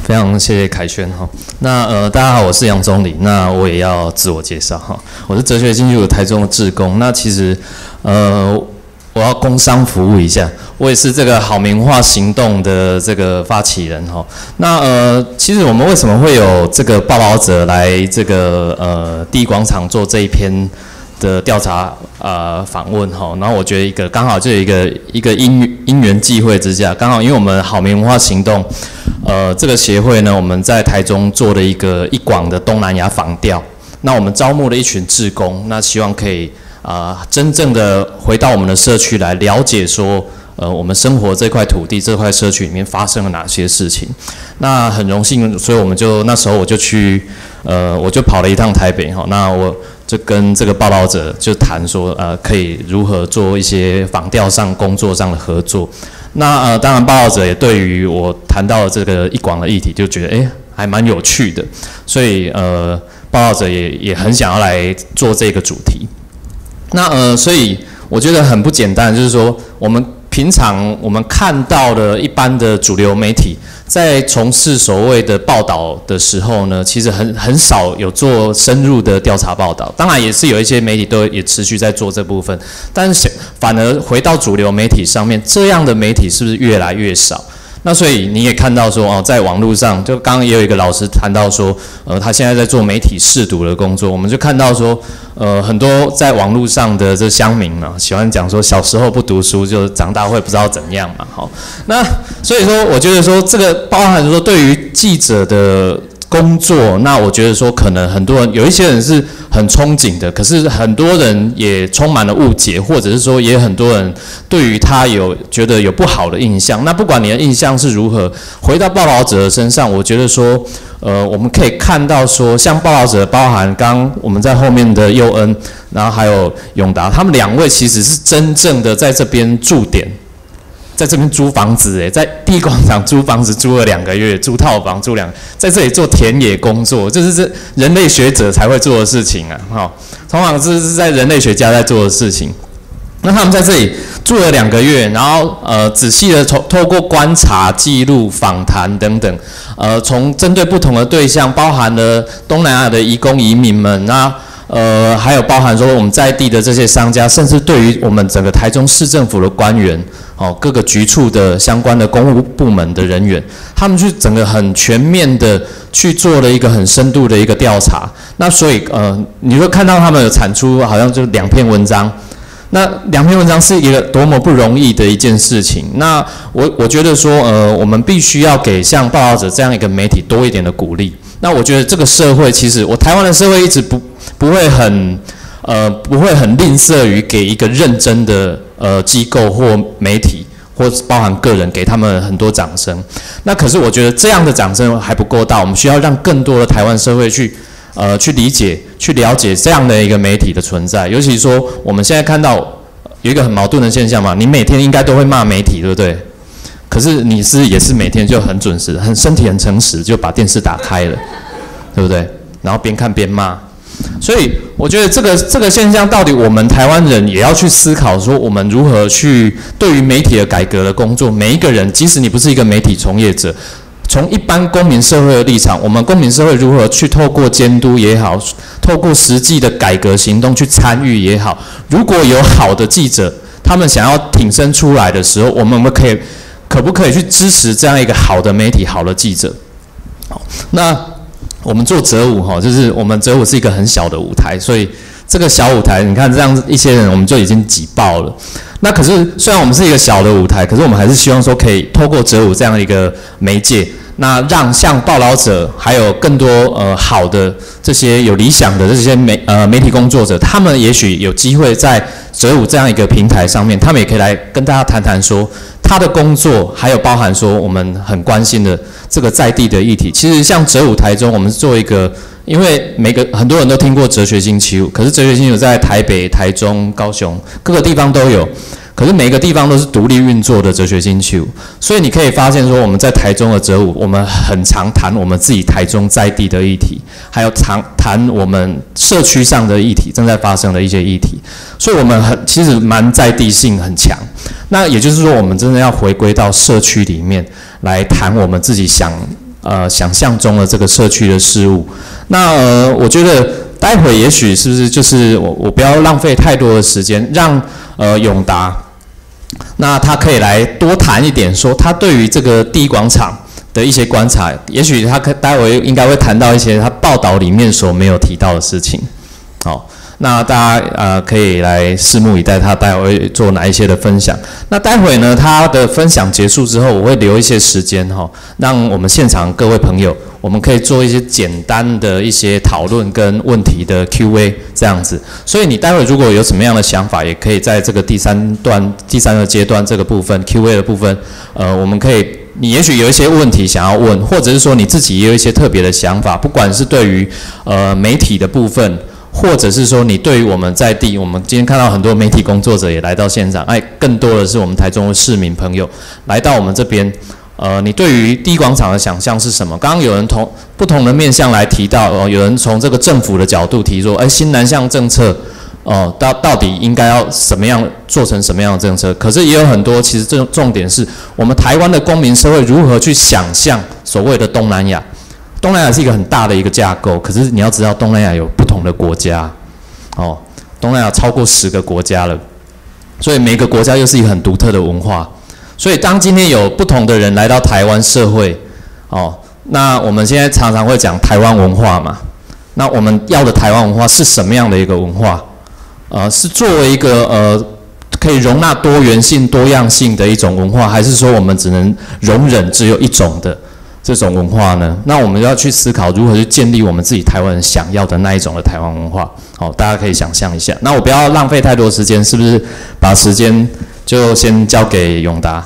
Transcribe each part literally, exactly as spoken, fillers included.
非常谢谢凯旋哈。那呃，大家好，我是杨宗理。那我也要自我介绍哈，我是哲学经济部台中的志工。那其实呃，我要工商服务一下，我也是这个好民化行动的这个发起人哈。那呃，其实我们为什么会有这个报道者来这个呃第一广场做这一篇的调查呃访问哈，然后我觉得一个刚好就有一个一个因因缘际会之下，刚好因为我们好民文化行动，呃这个协会呢，我们在台中做了一个一广的东南亚访调，那我们招募了一群志工，那希望可以啊、呃、真正的回到我们的社区来了解说，呃我们生活这块土地这块社区里面发生了哪些事情。那很荣幸，所以我们就那时候我就去呃我就跑了一趟台北哈，那我就跟这个报道者就谈说，呃，可以如何做一些访调上、工作上的合作。那呃，当然报道者也对于我谈到的这个一广的议题，就觉得哎，还蛮有趣的，所以呃，报道者也也很想要来做这个主题。那呃，所以我觉得很不简单，就是说我们平常我们看到的一般的主流媒体，在从事所谓的报道的时候呢，其实很很少有做深入的调查报道。当然也是有一些媒体都也持续在做这部分，但是反而回到主流媒体上面，这样的媒体是不是越来越少？那所以你也看到说哦，在网络上，就刚刚也有一个老师谈到说，呃，他现在在做媒体识读的工作，我们就看到说，呃，很多在网络上的这乡民呢，喜欢讲说小时候不读书，就长大会不知道怎样嘛，好，那所以说，我觉得说这个包含说对于记者的工作，那我觉得说可能很多人有一些人是很憧憬的，可是很多人也充满了误解，或者是说也很多人对于他有觉得有不好的印象。那不管你的印象是如何，回到报道者的身上，我觉得说，呃，我们可以看到说，像报道者包含刚刚我们在后面的佑恩，然后还有永达，他们两位其实是真正的在这边驻点。在这边租房子诶，在第一广场租房子租了两个月，租套房租两，在这里做田野工作，这是这人类学者才会做的事情啊！哈，通常这是在人类学家在做的事情。那他们在这里住了两个月，然后呃仔细的透透过观察、记录、访谈等等，呃，从针对不同的对象，包含了东南亚的移工移民们，那呃还有包含说我们在地的这些商家，甚至对于我们整个台中市政府的官员。哦，各个局处的相关的公务部门的人员，他们去整个很全面的去做了一个很深度的一个调查。那所以呃，你会看到他们有产出好像就两篇文章。那两篇文章是一个多么不容易的一件事情。那我我觉得说呃，我们必须要给像报道者这样一个媒体多一点的鼓励。那我觉得这个社会其实，我台湾的社会一直不不会很呃不会很吝啬于给一个认真的。呃，机构或媒体，或包含个人，给他们很多掌声。那可是我觉得这样的掌声还不够大，我们需要让更多的台湾社会去，呃，去理解、去了解这样的一个媒体的存在。尤其说，我们现在看到有一个很矛盾的现象嘛，你每天应该都会骂媒体，对不对？可是你是也是每天就很准时、很身体很诚实，就把电视打开了，对不对？然后边看边骂。所以我觉得这个这个现象，到底我们台湾人也要去思考，说我们如何去对于媒体的改革的工作，每一个人，即使你不是一个媒体从业者，从一般公民社会的立场，我们公民社会如何去透过监督也好，透过实际的改革行动去参与也好，如果有好的记者，他们想要挺身出来的时候，我们可以可不可以去支持这样一个好的媒体、好的记者？好，那。我们做折舞哈，就是我们折舞是一个很小的舞台，所以这个小舞台，你看这样一些人，我们就已经挤爆了。那可是虽然我们是一个小的舞台，可是我们还是希望说可以透过折舞这样一个媒介，那让像报道者还有更多呃好的这些有理想的这些媒呃媒体工作者，他们也许有机会在折舞这样一个平台上面，他们也可以来跟大家谈谈说他的工作，还有包含说我们很关心的这个在地的议题。其实像折舞台中，我们做一个，因为每个很多人都听过哲学星期五，可是哲学星期五在台北、台中、高雄各个地方都有。可是每个地方都是独立运作的哲学星期五，所以你可以发现说，我们在台中的折舞，我们很常谈我们自己台中在地的议题，还有常谈我们社区上的议题，正在发生的一些议题，所以我们很其实蛮在地性很强。那也就是说，我们真的要回归到社区里面来谈我们自己想呃想象中的这个社区的事物。那呃，我觉得待会也许是不是就是我我不要浪费太多的时间，让呃永达，那他可以来多谈一点，说他对于这个第一广场的一些观察，也许他可待会应该会谈到一些他报道里面所没有提到的事情。好，那大家呃可以来拭目以待，他待会会做哪一些的分享。那待会呢，他的分享结束之后，我会留一些时间哈，让我们现场各位朋友，我们可以做一些简单的一些讨论跟问题的 Q A 这样子。所以你待会如果有什么样的想法，也可以在这个第三段、第三个阶段这个部分 Q A 的部分，呃，我们可以。你也许有一些问题想要问，或者是说你自己也有一些特别的想法，不管是对于呃媒体的部分，或者是说你对于我们在地，我们今天看到很多媒体工作者也来到现场，哎，更多的是我们台中的市民朋友来到我们这边，呃，你对于第一广场的想象是什么？刚刚有人从不同的面向来提到，哦、呃，有人从这个政府的角度提说，哎，新南向政策。哦，到到底应该要什么样做成什么样的政策？可是也有很多，其实这重点是我们台湾的公民社会如何去想象所谓的东南亚。东南亚是一个很大的一个架构，可是你要知道，东南亚有不同的国家，哦，东南亚超过十个国家了，所以每个国家又是一个很独特的文化。所以当今天有不同的人来到台湾社会，哦，那我们现在常常会讲台湾文化嘛，那我们要的台湾文化是什么样的一个文化？呃，是作为一个呃可以容纳多元性、多样性的一种文化，还是说我们只能容忍只有一种的这种文化呢？那我们要去思考如何去建立我们自己台湾人想要的那一种的台湾文化。好，大家可以想象一下。那我不要浪费太多时间，是不是把时间就先交给永达？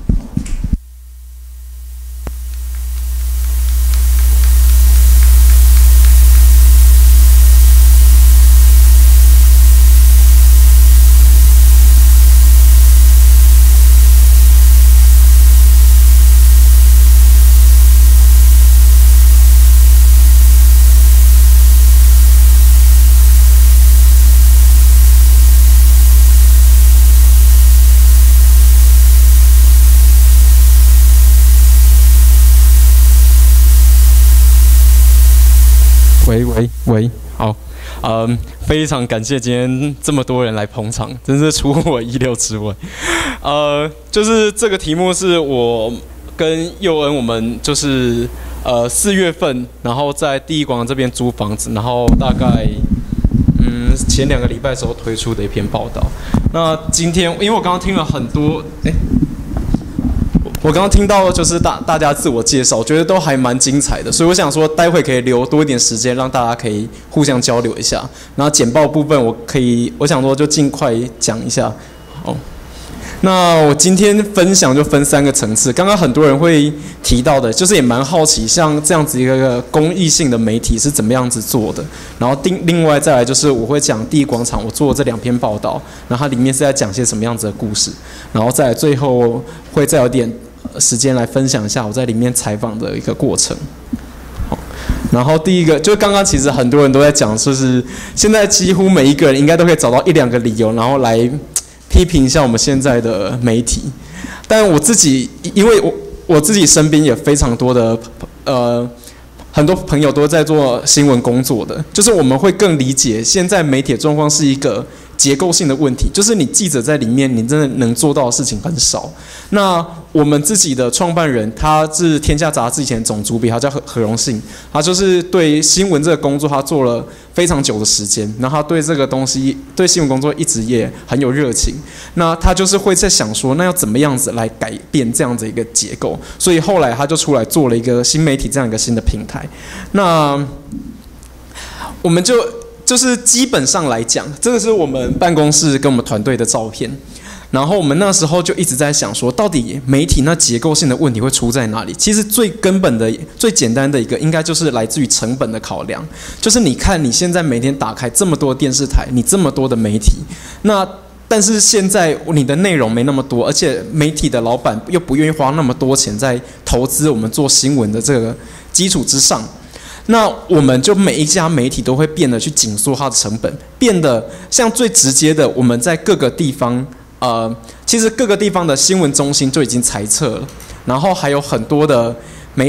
喂喂喂，好，嗯，非常感谢今天这么多人来捧场，真是出乎我意料之外。呃，就是这个题目是我跟佑恩，我们就是呃四月份，然后在第一广场这边租房子，然后大概嗯前两个礼拜的时候推出的一篇报道。那今天因为我刚刚听了很多，哎。我刚刚听到就是大大家自我介绍，我觉得都还蛮精彩的，所以我想说，待会可以留多一点时间，让大家可以互相交流一下。然后简报部分，我可以，我想说就尽快讲一下。好，那我今天分享就分三个层次。刚刚很多人会提到的，就是也蛮好奇，像这样子一个公益性的媒体是怎么样子做的。然后另另外再来就是我会讲第一广场，我做的这两篇报道，然后它里面是在讲些什么样子的故事。然后再来最后会再有点时间来分享一下我在里面采访的一个过程。好，然后第一个就是刚刚其实很多人都在讲，就是现在几乎每一个人应该都可以找到一两个理由，然后来批评一下我们现在的媒体。但我自己，因为我我自己身边也非常多的呃很多朋友都在做新闻工作的，就是我们会更理解现在媒体的状况是一个结构性的问题，就是你记者在里面，你真的能做到的事情很少。那我们自己的创办人，他是天下杂志以前总主笔，他叫何何荣信，他就是对新闻这个工作，他做了非常久的时间，然后他对这个东西，对新闻工作一直也很有热情。那他就是会在想说，那要怎么样子来改变这样子一个结构？所以后来他就出来做了一个新媒体这样一个新的平台。那我们就。就是基本上来讲，这个是我们办公室跟我们团队的照片。然后我们那时候就一直在想说，到底媒体那结构性的问题会出在哪里？其实最根本的、最简单的一个，应该就是来自于成本的考量。就是你看你现在每天打开这么多电视台，你这么多的媒体，那但是现在你的内容没那么多，而且媒体的老板又不愿意花那么多钱在投资我们做新闻的这个基础之上。那我们就每一家媒体都会变得去紧缩它的成本，变得像最直接的，我们在各个地方，呃，其实各个地方的新闻中心就已经裁撤了，然后还有很多的媒体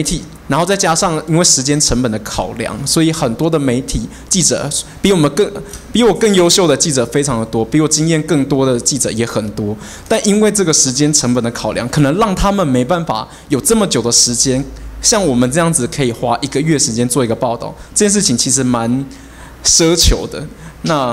然后再加上因为时间成本的考量，所以很多的媒体记者比我们更比我更优秀的记者非常的多，比我经验更多的记者也很多。但因为这个时间成本的考量，可能让他们没办法有这么久的时间，像我们这样子可以花一个月时间做一个报道，这件事情其实蛮奢求的。那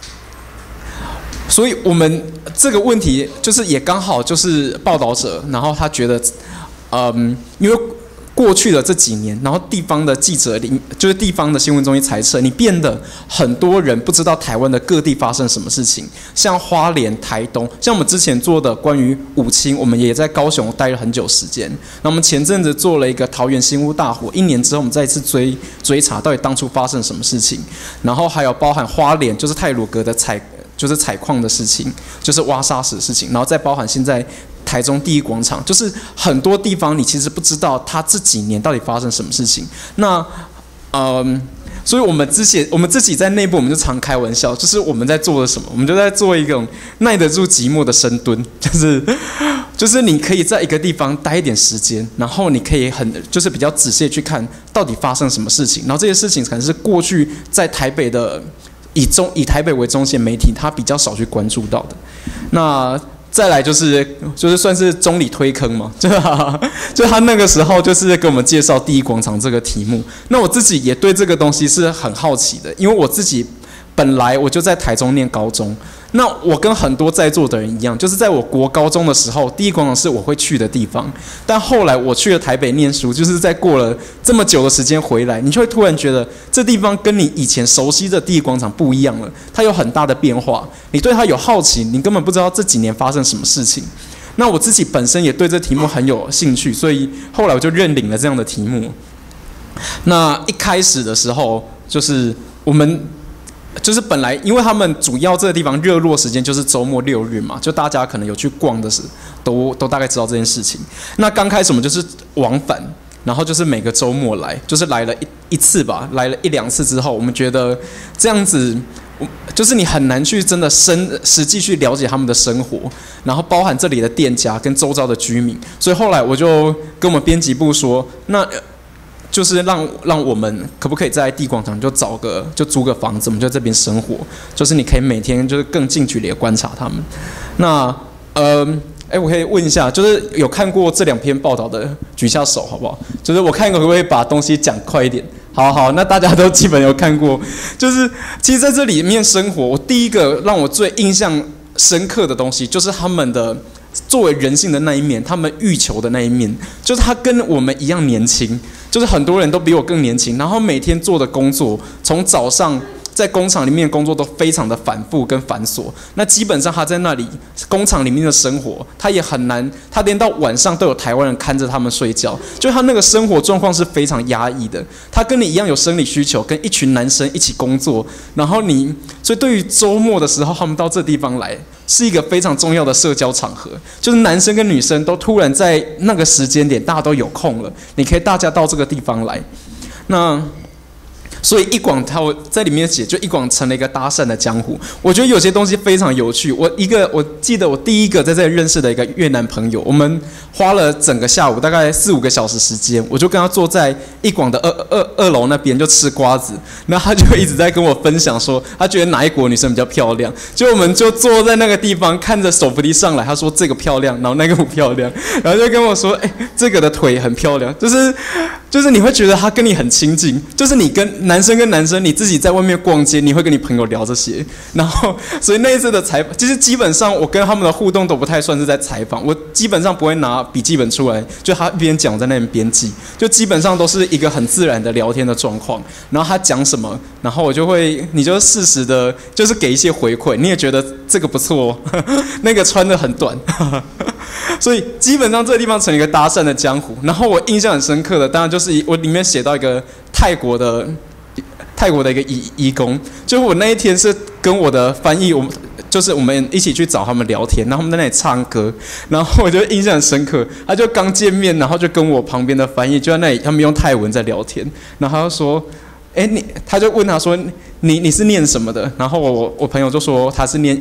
所以我们这个问题就是也刚好就是报道者，然后他觉得，嗯，因为过去的这几年，然后地方的记者里，就是地方的新闻中心裁测，你变得很多人不知道台湾的各地发生什么事情，像花莲、台东，像我们之前做的关于五轻，我们也在高雄待了很久时间。那我们前阵子做了一个桃园新屋大火，一年之后我们再一次追追查到底当初发生什么事情，然后还有包含花莲，就是太鲁阁的采。就是采矿的事情，就是挖沙石的事情，然后再包含现在台中第一广场，就是很多地方你其实不知道它这几年到底发生什么事情。那，嗯，所以我们之前我们自己在内部我们就常开玩笑，就是我们在做的什么，我们就在做一种耐得住寂寞的深蹲，就是就是你可以在一个地方待一点时间，然后你可以很就是比较仔细去看到底发生什么事情，然后这些事情可能是过去在台北的。以中以台北为中心媒体，他比较少去关注到的。那再来就是就是算是中理推坑嘛，就就他那个时候就是给我们介绍第一广场这个题目。那我自己也对这个东西是很好奇的，因为我自己本来我就在台中念高中。那我跟很多在座的人一样，就是在我国高中的时候，第一广场是我会去的地方。但后来我去了台北念书，就是在过了这么久的时间回来，你就会突然觉得这地方跟你以前熟悉的第一广场不一样了，它有很大的变化。你对它有好奇，你根本不知道这几年发生什么事情。那我自己本身也对这题目很有兴趣，所以后来我就认领了这样的题目。那一开始的时候，就是我们。就是本来，因为他们主要这个地方热络时间就是周末六日嘛，就大家可能有去逛的时，都都大概知道这件事情。那刚开始我们就是往返，然后就是每个周末来，就是来了一一次吧，来了一两次之后，我们觉得这样子，就是你很难去真的深实际去了解他们的生活，然后包含这里的店家跟周遭的居民，所以后来我就跟我们编辑部说，那。就是让让我们可不可以在地广场就找个就租个房子，我们就在这边生活。就是你可以每天就是更近距离的观察他们。那呃，哎，我可以问一下，就是有看过这两篇报道的举下手好不好？就是我看可不可以把东西讲快一点？好好，那大家都基本有看过。就是其实在这里面生活，我第一个让我最印象深刻的东西，就是他们的。作为人性的那一面，他们欲求的那一面，就是他跟我们一样年轻，就是很多人都比我更年轻，然后每天做的工作，从早上在工厂里面工作都非常的反复跟繁琐。那基本上他在那里工厂里面的生活，他也很难，他连到晚上都有台湾人看着他们睡觉，就他那个生活状况是非常压抑的。他跟你一样有生理需求，跟一群男生一起工作，然后你，所以对于周末的时候，他们到这地方来。是一个非常重要的社交场合，就是男生跟女生都突然在那个时间点，大家都有空了，你可以大家到这个地方来。那所以一广它在里面写，就一广成了一个搭讪的江湖。我觉得有些东西非常有趣。我一个我记得我第一个在这里认识的一个越南朋友，我们花了整个下午大概四五个小时时间，我就跟他坐在一广的二二二楼那边就吃瓜子，然后他就一直在跟我分享说，他觉得哪一国女生比较漂亮。就我们就坐在那个地方看着手扶梯上来，他说这个漂亮，然后那个不漂亮，然后就跟我说，哎、欸，这个的腿很漂亮，就是就是你会觉得他跟你很亲近，就是你跟男生跟男生，你自己在外面逛街，你会跟你朋友聊这些，然后所以那一次的采访，其实基本上我跟他们的互动都不太算是在采访，我基本上不会拿笔记本出来，就他一边讲我在那边编辑，就基本上都是一个很自然的聊天的状况，然后他讲什么，然后我就会，你就适时的，就是给一些回馈，你也觉得这个不错哦，那个穿得很短，所以基本上这个地方成了一个搭讪的江湖。然后我印象很深刻的，当然就是我里面写到一个泰国的。泰国的一个义义工，就是我那一天是跟我的翻译，我们就是我们一起去找他们聊天，然后他们在那里唱歌，然后我就印象很深刻。他就刚见面，然后就跟我旁边的翻译就在那里，他们用泰文在聊天，然后他就说：“哎，你，他就问他说，你你是念什么的？”然后我我朋友就说他是念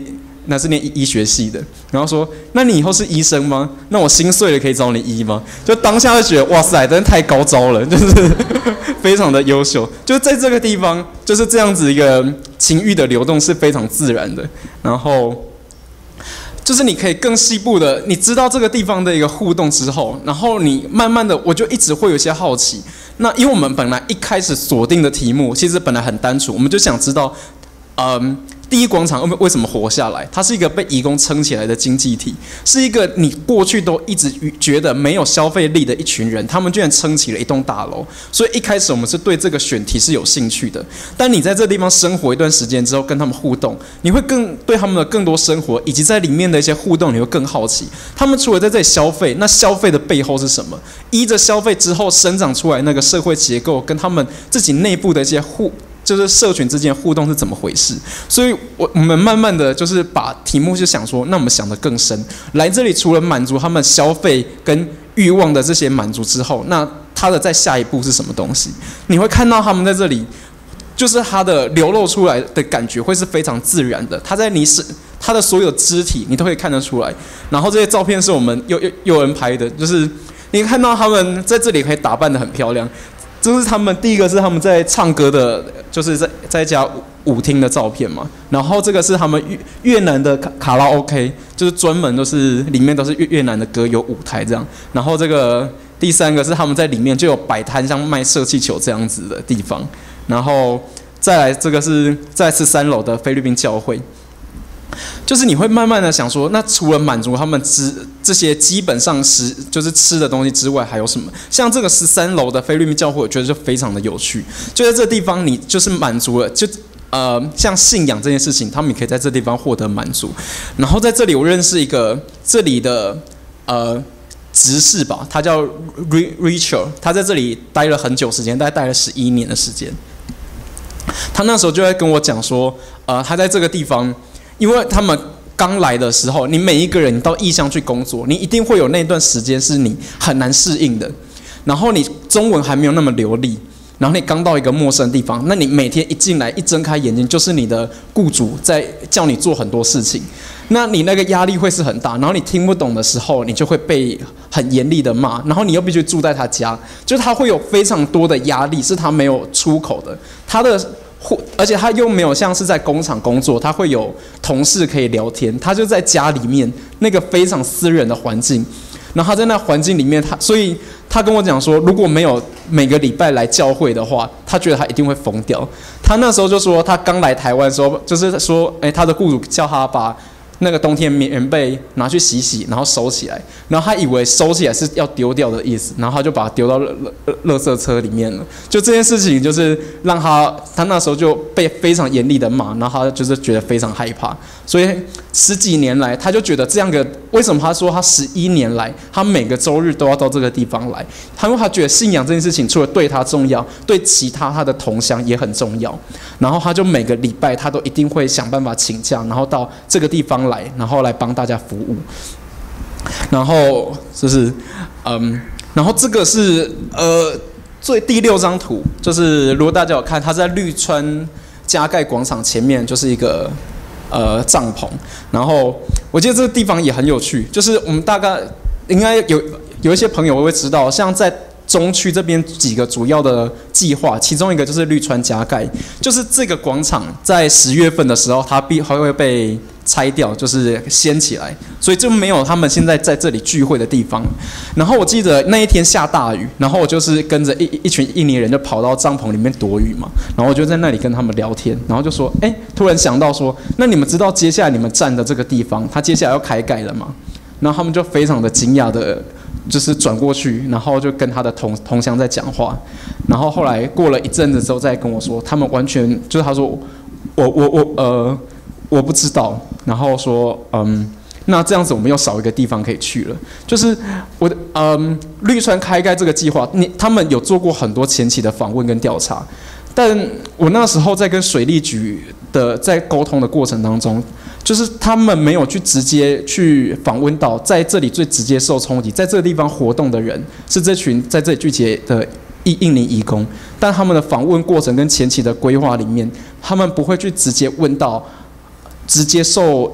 那是念医学系的，然后说那你以后是医生吗？那我心碎了可以找你医吗？就当下就觉得哇塞，真的太高招了，就是非常的优秀。就在这个地方就是这样子一个情欲的流动是非常自然的，然后。就是你可以更细部的，你知道这个地方的一个互动之后，然后你慢慢的，我就一直会有一些好奇。那因为我们本来一开始锁定的题目，其实本来很单纯，我们就想知道，嗯，第一广场为什么活下来？它是一个被移工撑起来的经济体，是一个你过去都一直觉得没有消费力的一群人，他们居然撑起了一栋大楼。所以一开始我们是对这个选题是有兴趣的。但你在这地方生活一段时间之后，跟他们互动，你会更对他们的更多生活以及在里面的一些互动，你会更好奇。他们除了在这里消费，那消费的背后是什么？依着消费之后生长出来那个社会结构，跟他们自己内部的一些互。就是社群之间的互动是怎么回事？所以我我们慢慢的就是把题目就想说，那我们想得更深。来这里除了满足他们消费跟欲望的这些满足之后，那他的再下一步是什么东西？你会看到他们在这里，就是他的流露出来的感觉会是非常自然的。他在你是他的所有肢体，你都会看得出来。然后这些照片是我们有有有人拍的，就是你看到他们在这里可以打扮得很漂亮。这是他们第一个是他们在唱歌的，就是在在一家舞厅的照片嘛。然后这个是他们越越南的卡卡拉 OK， 就是专门都是里面都是越越南的歌，有舞台这样。然后这个第三个是他们在里面就有摆摊，像卖射气球这样子的地方。然后再来这个是再次三楼的菲律宾教会。就是你会慢慢的想说，那除了满足他们吃这些基本上食就是吃的东西之外，还有什么？像这个十三楼的菲律宾教会，我觉得就非常的有趣。就在这地方，你就是满足了，就呃像信仰这件事情，他们也可以在这地方获得满足。然后在这里，我认识一个这里的呃执事吧，他叫 Richard， 他在这里待了很久时间，大概待了十一年的时间。他那时候就在跟我讲说，呃，他在这个地方。因为他们刚来的时候，你每一个人你到异乡去工作，你一定会有那段时间是你很难适应的。然后你中文还没有那么流利，然后你刚到一个陌生的地方，那你每天一进来一睁开眼睛，就是你的雇主在叫你做很多事情，那你那个压力会是很大。然后你听不懂的时候，你就会被很严厉的骂，然后你又必须住在他家，就是他会有非常多的压力，是他没有出口的。他的而且他又没有像是在工厂工作，他会有同事可以聊天，他就在家里面那个非常私人的环境，然后他在那环境里面，他所以他跟我讲说，如果没有每个礼拜来教会的话，他觉得他一定会疯掉。他那时候就说，他刚来台湾的时候，就是说，哎，他的雇主叫他把那个冬天棉被拿去洗洗，然后收起来，然后他以为收起来是要丢掉的意思，然后他就把它丢到垃垃圾车里面了。就这件事情，就是让他他那时候就被非常严厉的骂，然后他就是觉得非常害怕。所以十几年来，他就觉得这样个为什么他说他十一年来，他每个周日都要到这个地方来，因为他觉得信仰这件事情除了对他重要，对其他他的同乡也很重要。然后他就每个礼拜他都一定会想办法请假，然后到这个地方来，然后来帮大家服务。然后就是嗯，然后这个是呃最第六张图，就是如果大家有看，他在绿川加盖广场前面就是一个呃帐篷。然后我记得这个地方也很有趣，就是我们大概应该有有一些朋友会知道，像在中区这边几个主要的计划，其中一个就是绿川加盖，就是这个广场在十月份的时候，它必还会被拆掉，就是掀起来，所以就没有他们现在在这里聚会的地方。然后我记得那一天下大雨，然后我就是跟着一一群印尼人就跑到帐篷里面躲雨嘛，然后我就在那里跟他们聊天，然后就说，哎，突然想到说，那你们知道接下来你们站的这个地方，它接下来要开盖了吗？然后他们就非常的惊讶的。就是转过去，然后就跟他的同同乡在讲话，然后后来过了一阵子之后再跟我说，他们完全就是他说我我我呃我不知道，然后说嗯那这样子我们又少一个地方可以去了。就是我的嗯绿川开盖这个计划，你他们有做过很多前期的访问跟调查，但我那时候在跟水利局的在沟通的过程当中。就是他们没有去直接去访问到在这里最直接受冲击，在这个地方活动的人是这群在这里聚集的印印尼移工，但他们的访问过程跟前期的规划里面，他们不会去直接问到直接受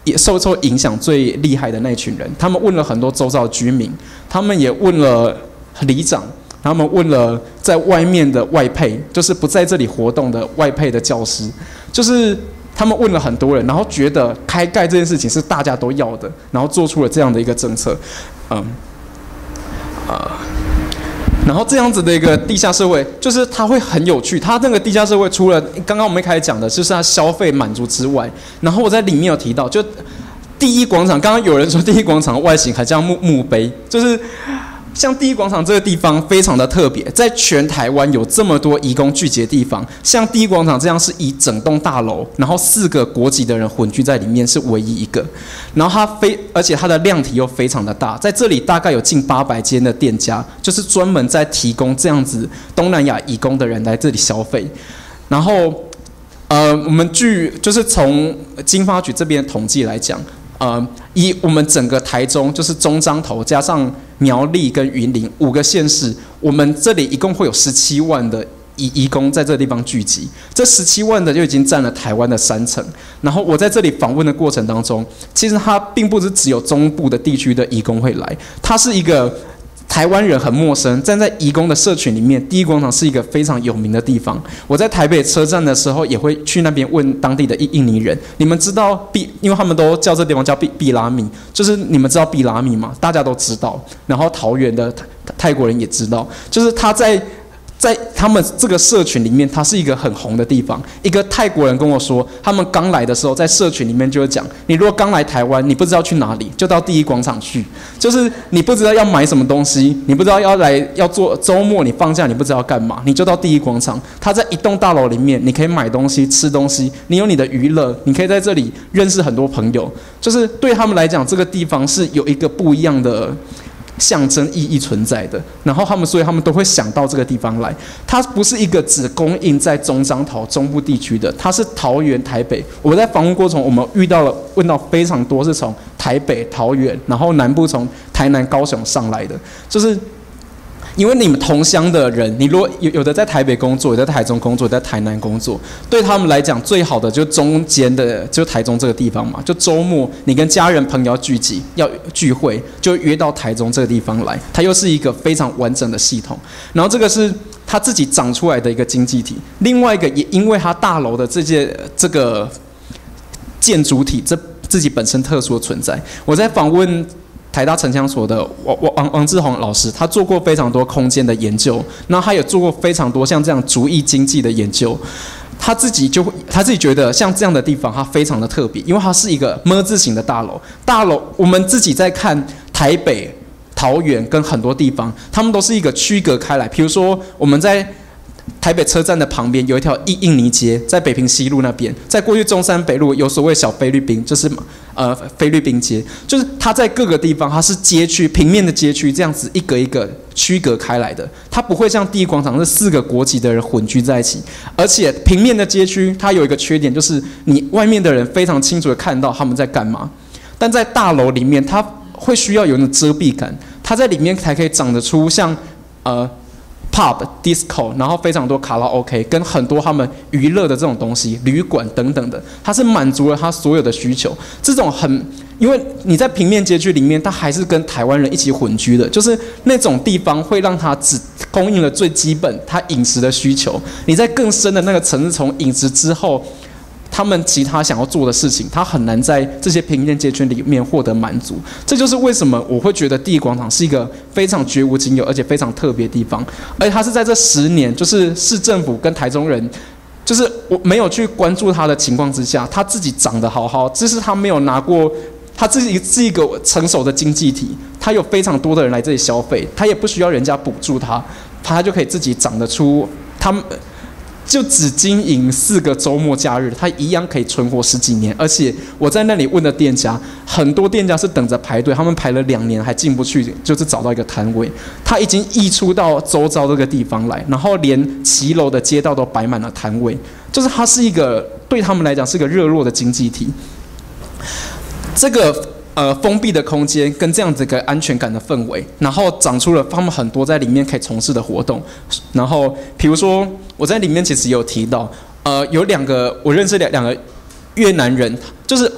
也受受影响最厉害的那群人。他们问了很多周遭的居民，他们也问了里长，他们问了在外面的外配，就是不在这里活动的外配的教师，就是他们问了很多人，然后觉得开盖这件事情是大家都要的，然后做出了这样的一个政策，嗯，呃。然后这样子的一个地下社会，就是它会很有趣。它那个地下社会，除了刚刚我们一开始讲的，就是它消费满足之外，然后我在里面有提到，就第一广场，刚刚有人说第一广场外形很像墓墓碑，就是像第一广场这个地方非常的特别，在全台湾有这么多移工聚集的地方，像第一广场这样是以整栋大楼，然后四个国籍的人混居在里面是唯一一个，然后它非而且它的量体又非常的大，在这里大概有近八百间的店家，就是专门在提供这样子东南亚移工的人来这里消费，然后呃，我们据就是从经发局这边的统计来讲。呃，以我们整个台中就是中彰投加上苗栗跟云林五个县市，我们这里一共会有十七万的移移工在这个地方聚集，这十七万的就已经占了台湾的三成。然后我在这里访问的过程当中，其实它并不是只有中部的地区的移工会来，它是一个。台湾人很陌生，站在移工的社群里面，第一广场是一个非常有名的地方。我在台北车站的时候，也会去那边问当地的印印尼人：“你们知道毕？因为他们都叫这地方叫毕毕拉米，就是你们知道毕拉米吗？大家都知道。然后桃园的泰国人也知道，就是他在。”在他们这个社群里面，它是一个很红的地方。一个泰国人跟我说，他们刚来的时候，在社群里面就会讲：你如果刚来台湾，你不知道去哪里，就到第一广场去。就是你不知道要买什么东西，你不知道要来要做周末，你放假你不知道要干嘛，你就到第一广场。它在一栋大楼里面，你可以买东西、吃东西，你有你的娱乐，你可以在这里认识很多朋友。就是对他们来讲，这个地方是有一个不一样的。象征意义存在的，然后他们所以他们都会想到这个地方来。它不是一个只供应在中彰投中部地区的，它是桃园、台北。我们在访问过程，我们遇到了问到非常多是从台北、桃园，然后南部从台南、高雄上来的，就是。因为你们同乡的人，你如果有有的在台北工作，有的在台中工作，有的在台南工作，对他们来讲，最好的就是中间的，就台中这个地方嘛。就周末你跟家人朋友要聚集、要聚会，就约到台中这个地方来。它又是一个非常完整的系统。然后这个是它自己长出来的一个经济体。另外一个也因为它大楼的这些这个建筑体，这自己本身特殊的存在。我在访问。台大城乡所的王王王志宏老师，他做过非常多空间的研究，然后他也做过非常多像这样主义经济的研究。他自己就他自己觉得像这样的地方，它非常的特别，因为它是一个么字形的大楼。大楼我们自己在看台北、桃园跟很多地方，他们都是一个区隔开来。比如说我们在台北车站的旁边有一条印印尼街，在北平西路那边，在过去中山北路有所谓小菲律宾，就是呃菲律宾街，就是它在各个地方它是街区平面的街区这样子一个一个区隔开来的，它不会像第一广场是四个国籍的人混居在一起，而且平面的街区它有一个缺点，就是你外面的人非常清楚的看到他们在干嘛，但在大楼里面它会需要有那种遮蔽感，它在里面才可以长得出像呃。pub、disco， 然后非常多卡拉 OK， 跟很多他们娱乐的这种东西、旅馆等等的，它是满足了他所有的需求。这种很，因为你在平面街区里面，它还是跟台湾人一起混居的，就是那种地方会让它只供应了最基本它饮食的需求。你在更深的那个层次，从饮食之后。他们其他想要做的事情，他很难在这些平面街圈里面获得满足。这就是为什么我会觉得第一广场是一个非常绝无仅有，而且非常特别的地方。而且它是在这十年，就是市政府跟台中人，就是我没有去关注他的情况之下，他自己长得好好，只是他没有拿过，他自己是一个成熟的经济体，他有非常多的人来这里消费，他也不需要人家补助他，他就可以自己长得出他们。就只经营四个周末假日，他一样可以存活十几年。而且我在那里问的店家，很多店家是等着排队，他们排了两年还进不去，就是找到一个摊位。他已经溢出到周遭这个地方来，然后连骑楼的街道都摆满了摊位，就是它是一个对他们来讲是一个热络的经济体。这个。呃，封闭的空间跟这样子一个安全感的氛围，然后长出了他们很多在里面可以从事的活动。然后，比如说我在里面其实有提到，呃，有两个我认识两两个越南人，就是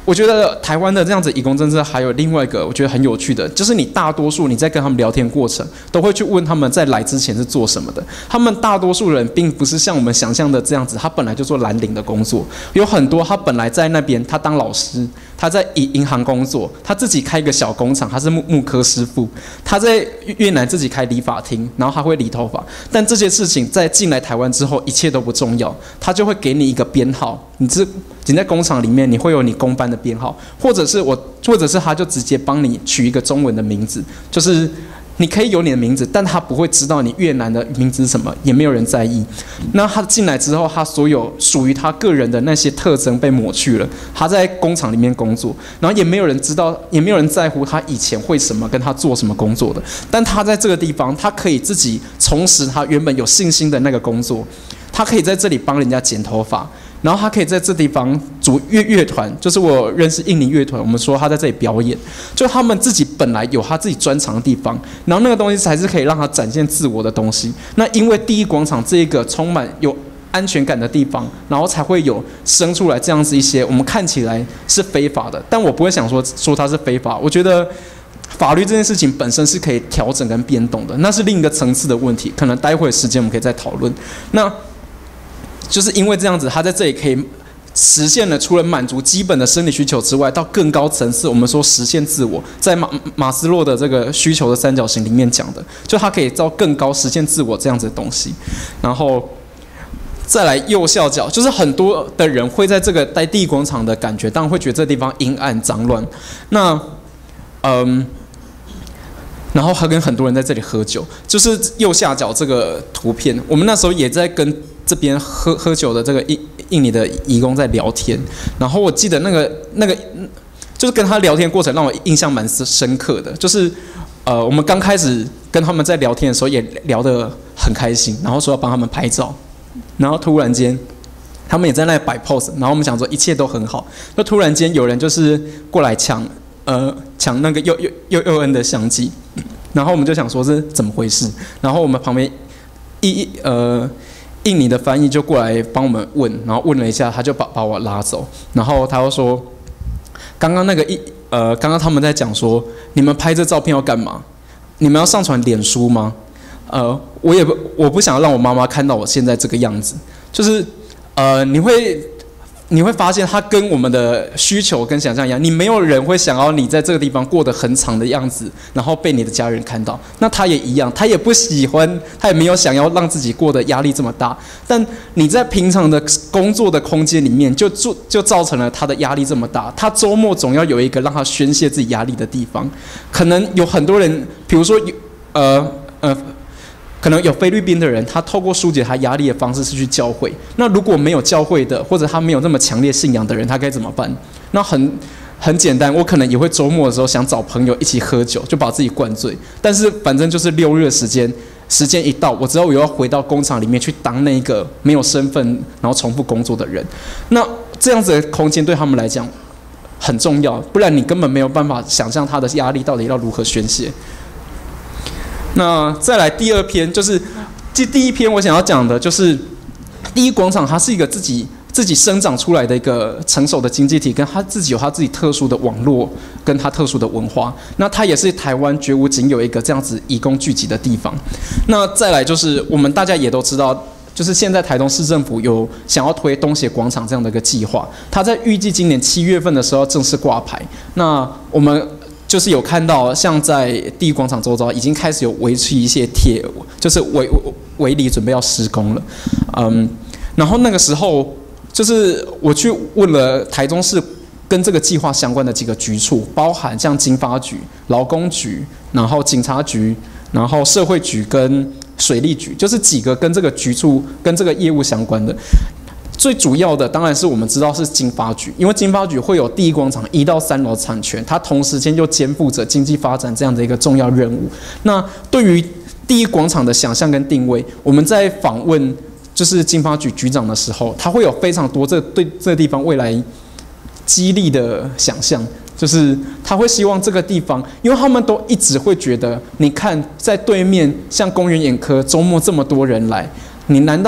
我觉得台湾的这样子移工政策还有另外一个我觉得很有趣的，就是你大多数你在跟他们聊天过程，都会去问他们在来之前是做什么的。他们大多数人并不是像我们想象的这样子，他本来就做蓝领的工作，有很多他本来在那边他当老师，他在银银行工作，他自己开一个小工厂，他是木木科师傅，他在越南自己开理发厅，然后他会理头发。但这些事情在进来台湾之后，一切都不重要，他就会给你一个编号，你是你在工厂里面，你会有你工班的编号，或者是我，或者是他就直接帮你取一个中文的名字，就是你可以有你的名字，但他不会知道你越南的名字是什么，也没有人在意。那他进来之后，他所有属于他个人的那些特征被抹去了。他在工厂里面工作，然后也没有人知道，也没有人在乎他以前会什么，跟他做什么工作的。但他在这个地方，他可以自己重拾他原本有信心的那个工作，他可以在这里帮人家剪头发。然后他可以在这地方组乐乐团，就是我认识印尼乐团，我们说他在这里表演，就他们自己本来有他自己专长的地方，然后那个东西才是可以让他展现自我的东西。那因为第一广场这一个充满有安全感的地方，然后才会有生出来这样子一些我们看起来是非法的，但我不会想说说它是非法，我觉得法律这件事情本身是可以调整跟变动的，那是另一个层次的问题，可能待会时间我们可以再讨论。那就是因为这样子，他在这里可以实现了除了满足基本的生理需求之外，到更高层次，我们说实现自我，在马马斯洛的这个需求的三角形里面讲的，就他可以到更高实现自我这样子的东西。然后再来右下角，就是很多的人会在这个在第一广场的感觉，当然会觉得这地方阴暗脏乱。那嗯。然后还跟很多人在这里喝酒，就是右下角这个图片，我们那时候也在跟这边喝喝酒的这个印印尼的移工在聊天，然后我记得那个那个就是跟他聊天过程让我印象蛮深刻的，就是呃我们刚开始跟他们在聊天的时候也聊得很开心，然后说要帮他们拍照，然后突然间他们也在那里摆 pose， 然后我们想说一切都很好，就突然间有人就是过来抢呃抢那个佑佑佑佑恩的相机。然后我们就想说是怎么回事，然后我们旁边一呃印尼的翻译就过来帮我们问，然后问了一下，他就把把我拉走，然后他又说，刚刚那个一呃刚刚他们在讲说，你们拍这照片要干嘛？你们要上传脸书吗？呃，我也不我不想让我妈妈看到我现在这个样子，就是呃你会。你会发现，它跟我们的需求跟想象一样，你没有人会想要你在这个地方过得很长的样子，然后被你的家人看到。那他也一样，他也不喜欢，他也没有想要让自己过得压力这么大。但你在平常的工作的空间里面就，就就造成了他的压力这么大。他周末总要有一个让他宣泄自己压力的地方。可能有很多人，比如说有呃呃。可能有菲律宾的人，他透过疏解他压力的方式是去教会。那如果没有教会的，或者他没有那么强烈信仰的人，他该怎么办？那很很简单，我可能也会周末的时候想找朋友一起喝酒，就把自己灌醉。但是反正就是六日的时间，时间一到，我知道我又要回到工厂里面去当那个没有身份，然后重复工作的人。那这样子的空间对他们来讲很重要，不然你根本没有办法想象他的压力到底要如何宣泄。那再来第二篇，就是第第一篇我想要讲的就是第一广场，它是一个自己自己生长出来的一个成熟的经济体，跟它自己有它自己特殊的网络，跟它特殊的文化。那它也是台湾绝无仅有一个这样子移工聚集的地方。那再来就是我们大家也都知道，就是现在台东市政府有想要推东协广场这样的一个计划，它在预计今年七月份的时候正式挂牌。那我们就是有看到，像在第一广场周遭已经开始有围起一些铁，就是围围篱准备要施工了，嗯，然后那个时候就是我去问了台中市跟这个计划相关的几个局处，包含像经发局、劳工局，然后警察局，然后社会局跟水利局，就是几个跟这个局处跟这个业务相关的。最主要的当然是我们知道是经发局，因为经发局会有第一广场一到三楼产权，它同时间又肩负着经济发展这样的一个重要任务。那对于第一广场的想象跟定位，我们在访问就是经发局局长的时候，他会有非常多这对这个地方未来激励的想象，就是他会希望这个地方，因为他们都一直会觉得，你看在对面像公园眼科周末这么多人来。你难道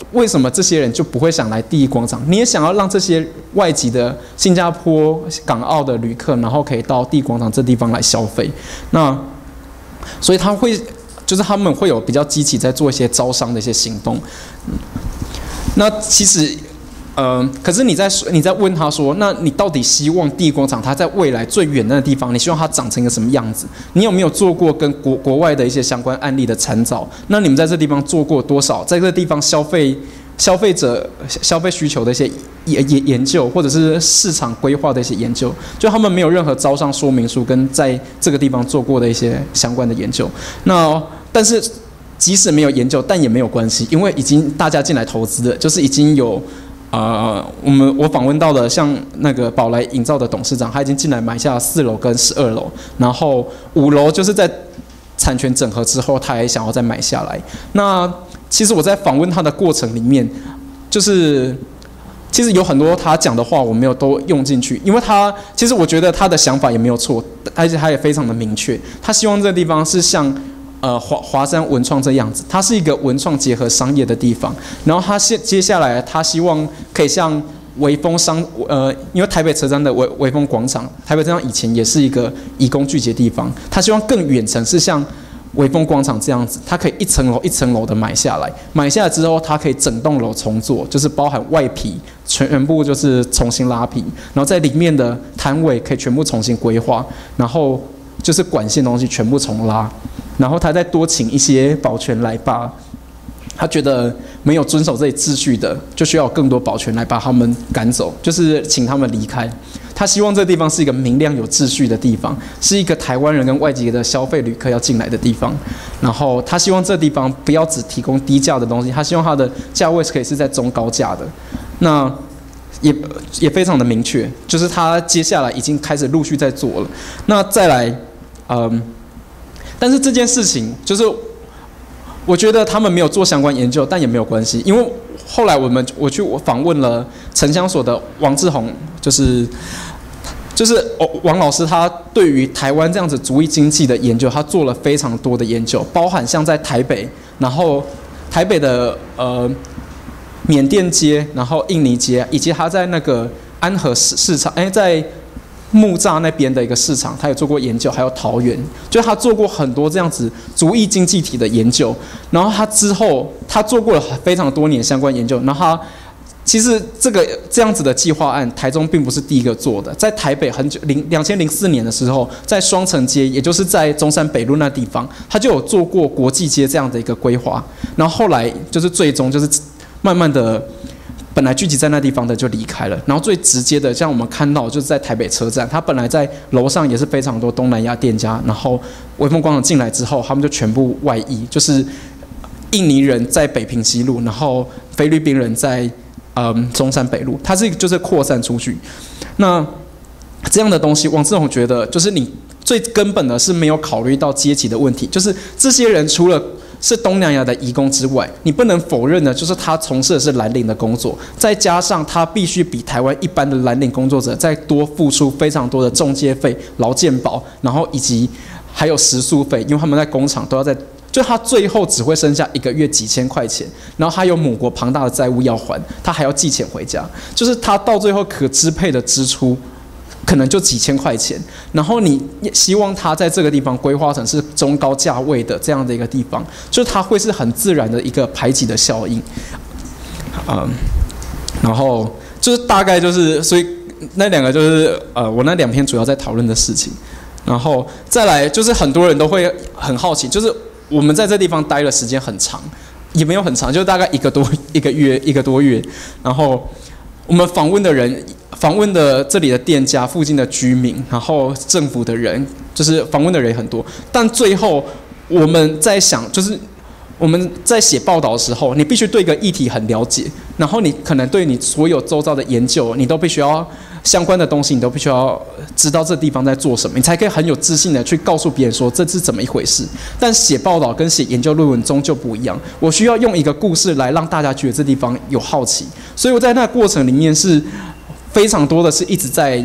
为什么这些人就不会想来第一广场？你也想要让这些外籍的新加坡、港澳的旅客，然后可以到第一广场这地方来消费。那所以他会，就是他们会有比较积极在做一些招商的一些行动。那其实。呃，可是你在你在问他说，那你到底希望第一广场它在未来最远的地方，你希望它长成一个什么样子？你有没有做过跟国国外的一些相关案例的参照？那你们在这地方做过多少？在这个地方消费消费者消费需求的一些研研研究，或者是市场规划的一些研究，就他们没有任何招商说明书跟在这个地方做过的一些相关的研究。那但是即使没有研究，但也没有关系，因为已经大家进来投资了，就是已经有。呃，我们我访问到的像那个宝来营造的董事长，他已经进来买下四楼跟十二楼，然后五楼就是在产权整合之后，他还想要再买下来。那其实我在访问他的过程里面，就是其实有很多他讲的话我没有都用进去，因为他其实我觉得他的想法也没有错，而且他也非常的明确，他希望这个地方是像。呃，华华山文创这样子，它是一个文创结合商业的地方。然后他接接下来，他希望可以像微风商，呃，因为台北车站的微微风广场，台北车站以前也是一个移工聚集地方，他希望更远程是像微风广场这样子，它可以一层楼一层楼的买下来，买下来之后，它可以整栋楼重做，就是包含外皮全部就是重新拉皮，然后在里面的摊位可以全部重新规划，然后就是管线东西全部重拉。然后他再多请一些保全来把，他觉得没有遵守这里秩序的，就需要有更多保全来把他们赶走，就是请他们离开。他希望这个地方是一个明亮有秩序的地方，是一个台湾人跟外籍的消费旅客要进来的地方。然后他希望这个地方不要只提供低价的东西，他希望它的价位可以是在中高价的。那也也非常的明确，就是他接下来已经开始陆续在做了。那再来，嗯。但是这件事情就是，我觉得他们没有做相关研究，但也没有关系，因为后来我们我去我访问了城乡所的王志宏，就是就是王老师，他对于台湾这样子族裔经济的研究，他做了非常多的研究，包含像在台北，然后台北的呃缅甸街，然后印尼街，以及他在那个安和市市场，哎在。木栅那边的一个市场，他有做过研究，还有桃园，就他做过很多这样子族裔经济体的研究。然后他之后，他做过了非常多年相关研究。然后他其实这个这样子的计划案，台中并不是第一个做的，在台北很久零两千零四年的时候，在双城街，也就是在中山北路那地方，他就有做过国际街这样的一个规划。然后后来就是最终就是慢慢的。本来聚集在那地方的就离开了，然后最直接的，像我们看到就是在台北车站，它本来在楼上也是非常多东南亚店家，然后微风广场进来之后，他们就全部外溢，就是印尼人在北平西路，然后菲律宾人在嗯中山北路，它是就是扩散出去。那这样的东西，王志宏觉得就是你最根本的是没有考虑到阶级的问题，就是这些人除了是东南亚的移工之外，你不能否认的，就是他从事的是蓝领的工作，再加上他必须比台湾一般的蓝领工作者再多付出非常多的中介费、劳健保，然后以及还有食宿费，因为他们在工厂都要在，就他最后只会剩下一个月几千块钱，然后他有母国庞大的债务要还，他还要寄钱回家，就是他到最后可支配的支出。可能就几千块钱，然后你希望它在这个地方规划成是中高价位的这样的一个地方，就是它会是很自然的一个排挤的效应，嗯，然后就是大概就是，所以那两个就是呃，我那两篇主要在讨论的事情，然后再来就是很多人都会很好奇，就是我们在这地方待的时间很长，也没有很长，就大概一个多一个月一个多月，然后我们访问的人。访问的这里的店家、附近的居民，然后政府的人，就是访问的人很多。但最后我们在想，就是我们在写报道的时候，你必须对一个议题很了解，然后你可能对你所有周遭的研究，你都必须要相关的东西，你都必须要知道这地方在做什么，你才可以很有自信的去告诉别人说这是怎么一回事。但写报道跟写研究论文终究不一样，我需要用一个故事来让大家觉得这地方有好奇，所以我在那个过程里面是。非常多的是一直在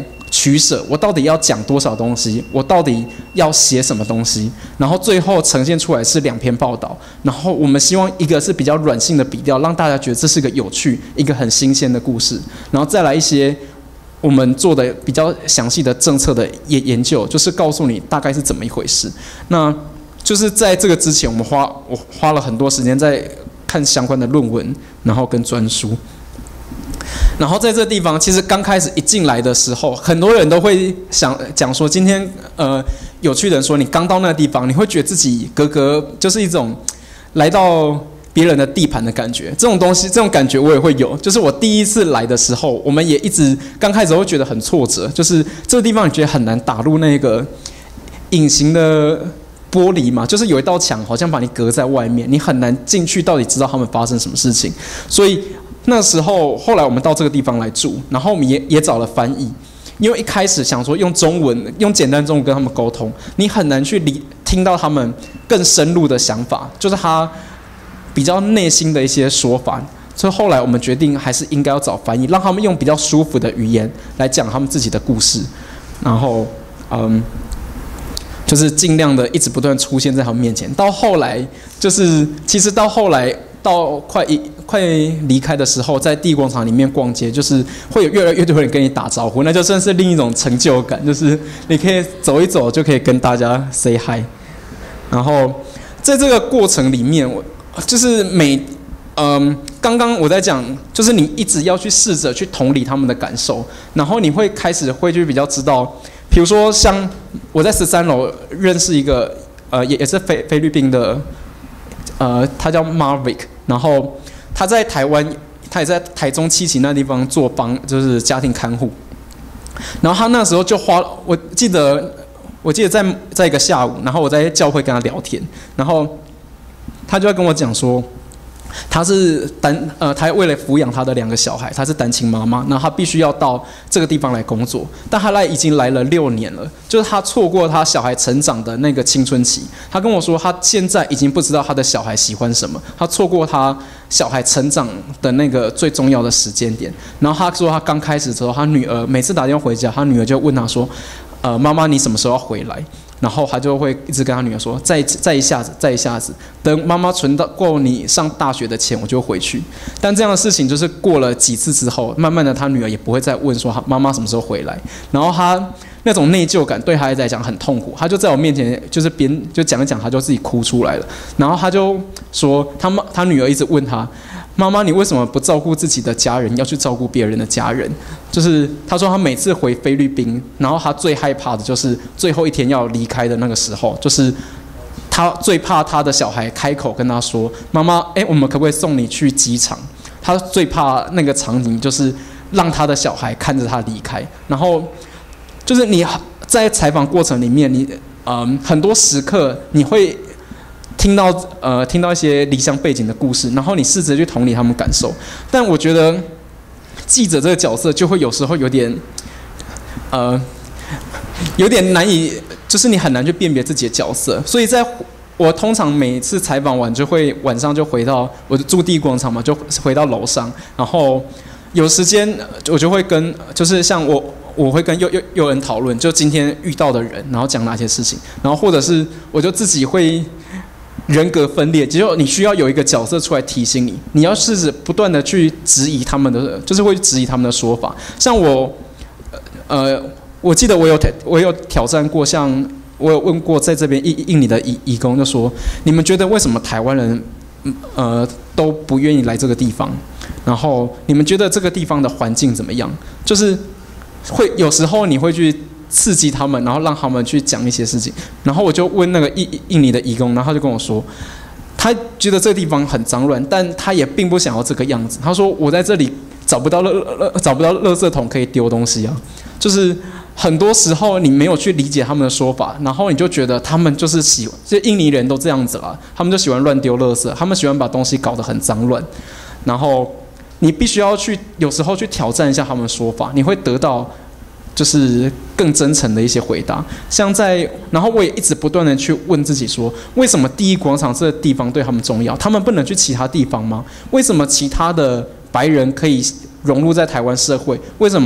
取舍，我到底要讲多少东西，我到底要写什么东西，然后最后呈现出来是两篇报道，然后我们希望一个是比较软性的笔调，让大家觉得这是个有趣、一个很新鲜的故事，然后再来一些我们做的比较详细的政策的研研究，就是告诉你大概是怎么一回事。那就是在这个之前，我们花我花了很多时间在看相关的论文，然后跟专书。然后在这个地方，其实刚开始一进来的时候，很多人都会想讲说，今天呃有趣的人说，你刚到那个地方，你会觉得自己格格就是一种来到别人的地盘的感觉。这种东西，这种感觉我也会有。就是我第一次来的时候，我们也一直刚开始会觉得很挫折，就是这个地方你觉得很难打入那个隐形的玻璃嘛，就是有一道墙好像把你隔在外面，你很难进去，到底知道他们发生什么事情。所以那时候，后来我们到这个地方来住，然后我们也也找了翻译，因为一开始想说用中文，用简单中文跟他们沟通，你很难去理听到他们更深入的想法，就是他比较内心的一些说法。所以后来我们决定还是应该要找翻译，让他们用比较舒服的语言来讲他们自己的故事，然后嗯，就是尽量的一直不断出现在他们面前。到后来，就是其实到后来。到快一快离开的时候，在地广场里面逛街，就是会有越来越多人跟你打招呼，那就算是另一种成就感，就是你可以走一走就可以跟大家 say hi。然后在这个过程里面，我就是每嗯，刚刚我在讲，就是你一直要去试着去同理他们的感受，然后你会开始会去比较知道，比如说像我在十三楼认识一个呃也也是菲菲律宾的。呃，他叫 Marvick， 然后他在台湾，他也在台中七期那地方做帮，就是家庭看护。然后他那时候就花，我记得，我记得在在一个下午，然后我在教会跟他聊天，然后他就在跟我讲说，他是单呃，他为了抚养他的两个小孩，他是单亲妈妈，那他必须要到这个地方来工作，但他来已经来了六年了，就是他错过他小孩成长的那个青春期。他跟我说，他现在已经不知道他的小孩喜欢什么，他错过他小孩成长的那个最重要的时间点。然后他说，他刚开始的时候，他女儿每次打电话回家，他女儿就问他说，呃，妈妈，你什么时候要回来？然后他就会一直跟他女儿说，再再一下子，再一下子，等妈妈存到够你上大学的钱，我就回去。但这样的事情就是过了几次之后，慢慢的他女儿也不会再问说妈妈什么时候回来。然后他那种内疚感对他来讲很痛苦，他就在我面前就是边就讲一讲，他就自己哭出来了。然后他就说，他妈他女儿一直问他，妈妈，你为什么不照顾自己的家人，要去照顾别人的家人？就是他说他每次回菲律宾，然后他最害怕的就是最后一天要离开的那个时候，就是他最怕他的小孩开口跟他说，妈妈，哎，我们可不可以送你去机场？他最怕那个场景就是让他的小孩看着他离开。然后就是你在采访过程里面，你嗯很多时刻你会听到呃听到一些离乡背景的故事，然后你试着去同理他们感受。但我觉得记者这个角色就会有时候有点呃有点难以，就是你很难去辨别自己的角色。所以在我通常每次采访完就会晚上就回到我住地广场嘛，就回到楼上，然后有时间我就会跟就是像我我会跟幼幼幼人讨论，就今天遇到的人，然后讲哪些事情，然后或者是我就自己会人格分裂，只有你需要有一个角色出来提醒你，你要试着不断的去质疑他们的，就是会质疑他们的说法。像我，呃，我记得我有我有挑战过，像我有问过在这边印印尼的移移工，就说你们觉得为什么台湾人呃都不愿意来这个地方？然后你们觉得这个地方的环境怎么样？就是会有时候你会去刺激他们，然后让他们去讲一些事情。然后我就问那个印印尼的移工，然后他就跟我说，他觉得这个地方很脏乱，但他也并不想要这个样子。他说我在这里找不到垃找不到垃圾桶可以丢东西啊，就是很多时候你没有去理解他们的说法，然后你就觉得他们就是喜欢，这印尼人都这样子啦，他们就喜欢乱丢垃圾，他们喜欢把东西搞得很脏乱，然后你必须要去有时候去挑战一下他们的说法，你会得到就是更真诚的一些回答。像在，然后我也一直不断的去问自己说，为什么第一广场这个地方对他们重要？他们不能去其他地方吗？为什么其他的白人可以融入在台湾社会？为什么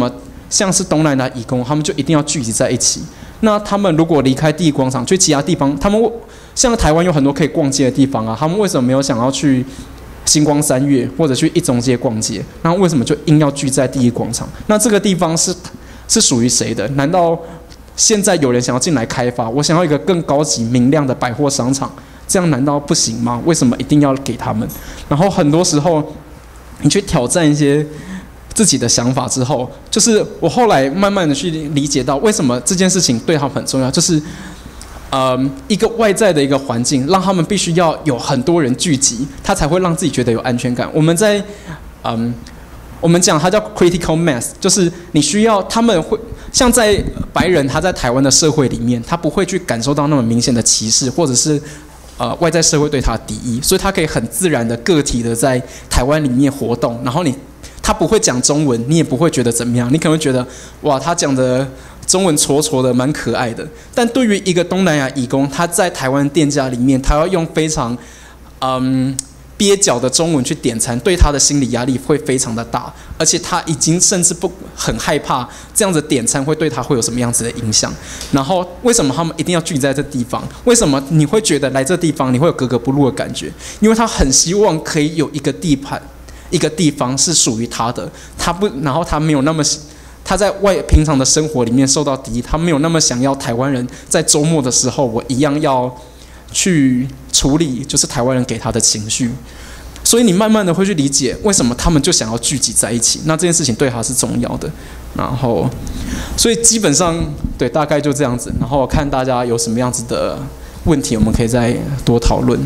像是东南亚移工，他们就一定要聚集在一起。那他们如果离开第一广场去其他地方，他们像台湾有很多可以逛街的地方啊，他们为什么没有想要去星光三月或者去一中街逛街？那为什么就硬要聚在第一广场？那这个地方是是属于谁的？难道现在有人想要进来开发？我想要一个更高级明亮的百货商场，这样难道不行吗？为什么一定要给他们？然后很多时候你去挑战一些自己的想法之后，就是我后来慢慢的去理解到为什么这件事情对他们很重要，就是呃一个外在的一个环境，让他们必须要有很多人聚集，他才会让自己觉得有安全感。我们在嗯我们讲它叫 critical mass， 就是你需要他们会像在白人他在台湾的社会里面，他不会去感受到那么明显的歧视，或者是呃外在社会对他的敌意，所以他可以很自然的个体的在台湾里面活动，然后你他不会讲中文，你也不会觉得怎么样，你可能会觉得哇他讲的中文挫挫的蛮可爱的。但对于一个东南亚移工，他在台湾店家里面，他要用非常嗯蹩脚的中文去点餐，对他的心理压力会非常的大，而且他已经甚至不很害怕这样子点餐会对他会有什么样子的影响。然后为什么他们一定要聚在这地方？为什么你会觉得来这地方你会有格格不入的感觉？因为他很希望可以有一个地盘，一个地方是属于他的，他不，然后他没有那么。他在外平常的生活里面受到敌意，他没有那么想要台湾人在周末的时候，我一样要去处理就是台湾人给他的情绪，所以你慢慢的会去理解为什么他们就想要聚集在一起，那这件事情对他是重要的。然后，所以基本上对大概就这样子，然后看大家有什么样子的问题，我们可以再多讨论。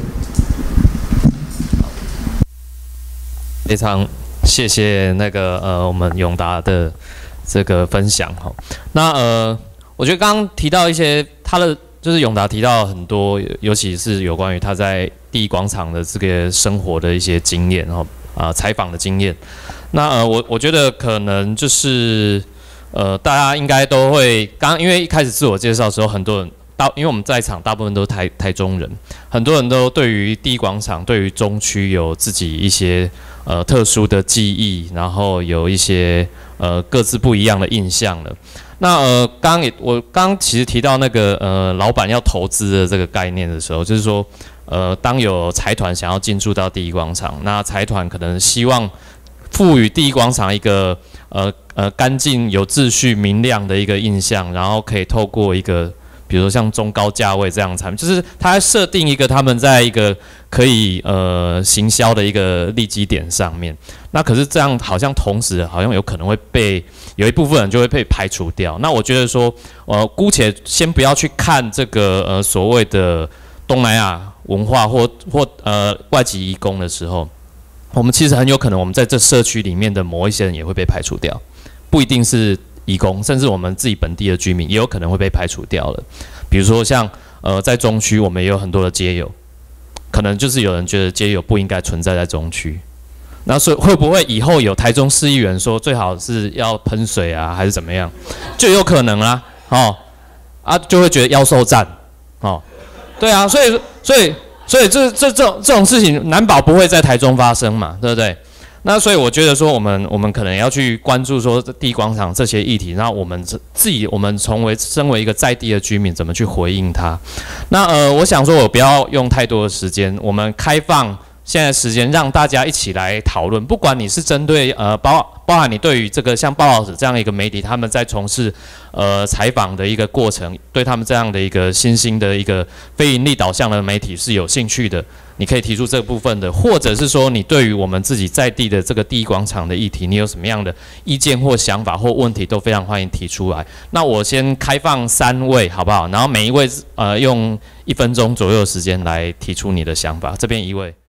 非常谢谢那个呃我们永达的这个分享哈。那呃，我觉得刚刚提到一些他的。就是永达提到很多，尤其是有关于他在第一广场的这个生活的一些经验，然后啊采访的经验。那呃，我我觉得可能就是呃，大家应该都会刚因为一开始自我介绍的时候，很多人大因为我们在场大部分都是台台中人，很多人都对于第一广场、对于中区有自己一些呃特殊的记忆，然后有一些呃各自不一样的印象了。那呃，刚刚也我刚其实提到那个呃，老板要投资的这个概念的时候，就是说，呃，当有财团想要进驻到第一广场，那财团可能希望赋予第一广场一个呃呃干净、有秩序、明亮的一个印象，然后可以透过一个比如说像中高价位这样的产品，就是它设定一个他们在一个可以呃行销的一个利基点上面。那可是这样好像同时好像有可能会被有一部分人就会被排除掉。那我觉得说，呃，姑且先不要去看这个呃所谓的东南亚文化或或呃外籍移工的时候，我们其实很有可能我们在这社区里面的某一些人也会被排除掉，不一定是移工，甚至我们自己本地的居民也有可能会被排除掉了。比如说像呃在中区，我们也有很多的街友，可能就是有人觉得街友不应该存在在中区。那所以会不会以后有台中市议员说最好是要喷水啊，还是怎么样，就有可能啦，哦，啊就会觉得妖兽战，哦，对啊，所以所以所以这这这种这种事情难保不会在台中发生嘛，对不对？那所以我觉得说我们我们可能要去关注说第一广场这些议题，那我们自己我们成为身为一个在地的居民怎么去回应它？那呃，我想说我不要用太多的时间，我们开放。现在时间让大家一起来讨论，不管你是针对呃包包含你对于这个像报道者这样一个媒体，他们在从事呃采访的一个过程，对他们这样的一个新兴的一个非盈利导向的媒体是有兴趣的，你可以提出这部分的，或者是说你对于我们自己在地的这个第一广场的议题，你有什么样的意见或想法或问题，都非常欢迎提出来。那我先开放三位好不好？然后每一位呃用一分钟左右的时间来提出你的想法。这边一位。